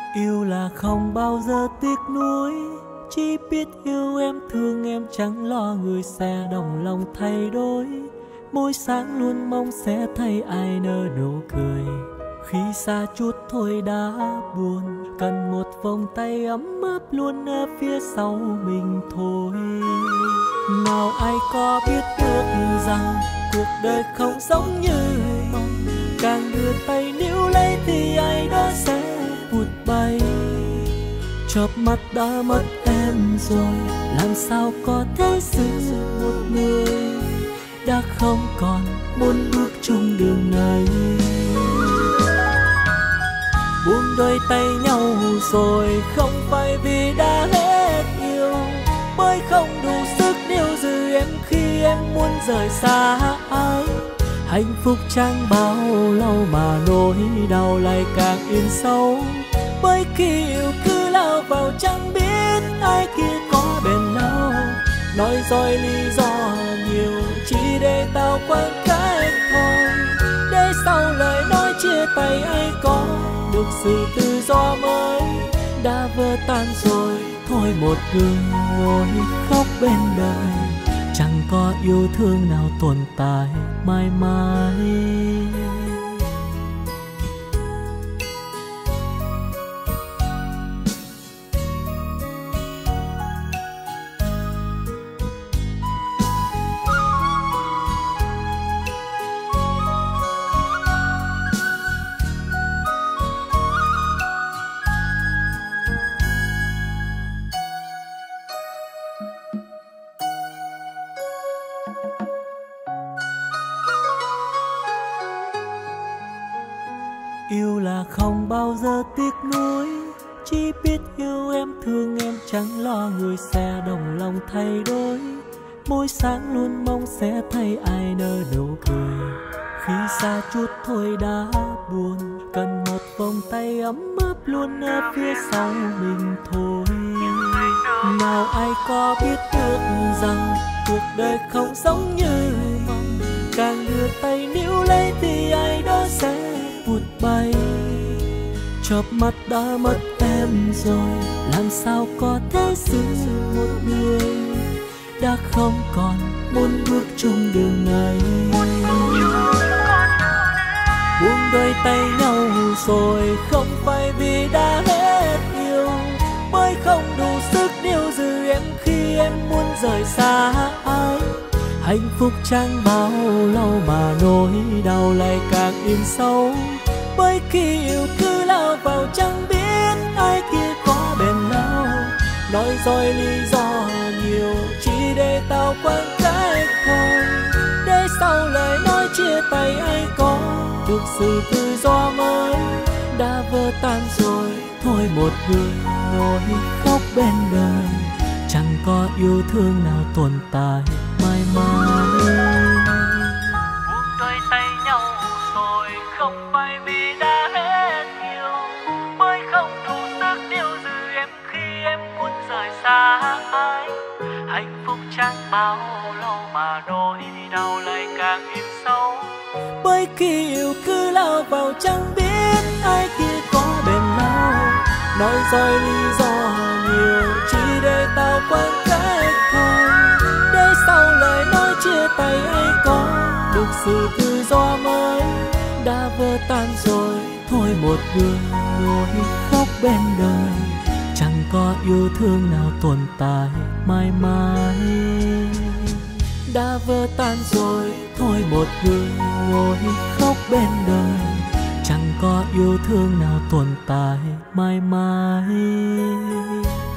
Yêu là không bao giờ tiếc nuối, chỉ biết yêu em thương em chẳng lo người sẽ đồng lòng thay đổi. Mỗi sáng luôn mong sẽ thấy ai nở nụ cười, khi xa chút thôi đã buồn. Cần một vòng tay ấm áp luôn ở phía sau mình thôi. Nào ai có biết được rằng cuộc đời không giống như mong, càng đưa tay níu lấy thì ai đó sẽ vụt bay. Chớp mắt đã mất em rồi, làm sao có thể giữ một người đã không còn muốn bước chung đường này. Buông đôi tay nhau rồi không phải vì đã hết yêu, mới không đủ sức níu giữ em khi em muốn rời xa ai. Hạnh phúc chẳng bao lâu mà nỗi đau lại càng in sâu, bởi khi yêu cứ lao vào chẳng biết ai kia có bền lâu. Nói dối lý do nhiều chỉ để tạo khoảng cách thôi, để sau lời nói chia tay ai có được sự tự do mới. Đã vỡ tan rồi thôi một người ngồi khóc bên đời, chẳng có yêu thương nào tồn tại mãi mãi. Yêu là không bao giờ tiếc nuối, chỉ biết yêu em thương em chẳng lo người sẽ đồng lòng thay đổi. Mỗi sáng luôn mong sẽ thấy ai nở nụ cười, khi xa chút thôi đã buồn. Cần một vòng tay ấm áp luôn ở phía sau mình thôi. Nào ai có biết được rằng cuộc đời không giống như mong, càng đưa tay níu lấy thì ai đó sẽ vụt bay. Chớp mắt đã mất em rồi, làm sao có thể giữ một người đã không còn muốn bước chung đường này. Buông đôi tay nhau rồi không phải vì đã hết yêu, mới không đủ sức níu giữ em khi em muốn rời xa ai. Hạnh phúc chẳng bao lâu mà nỗi đau lại càng in sâu, bởi khi yêu cứ lao vào chẳng biết ai kia có bền lâu. Nói dối lý do nhiều chỉ để tạo khoảng cách thôi, để sau lời nói chia tay ai có được sự tự do mới. Đã vỡ tan rồi thôi một người ngồi khóc bên đời, chẳng có yêu thương nào tồn tại mãi mãi. Buông đôi tay nhau rồi không phải vì đã hết yêu, mới không đủ sức níu giữ em khi em muốn rời xa ai. Hạnh phúc chẳng bao lâu mà nỗi đau lại càng in sâu, bởi khi yêu cứ lao vào chẳng biết ai kia có bền lâu. Nói dối lý do nhiều chỉ để tạo khoảng cách thôi, để sau lời nói chia tay ai có được sự tự do mới. Đã vỡ tan rồi thôi một người ngồi khóc bên đời, chẳng có yêu thương nào tồn tại mãi mãi. Đã vỡ tan rồi thôi một người ngồi khóc bên đời, chẳng có yêu thương nào tồn tại mãi mãi.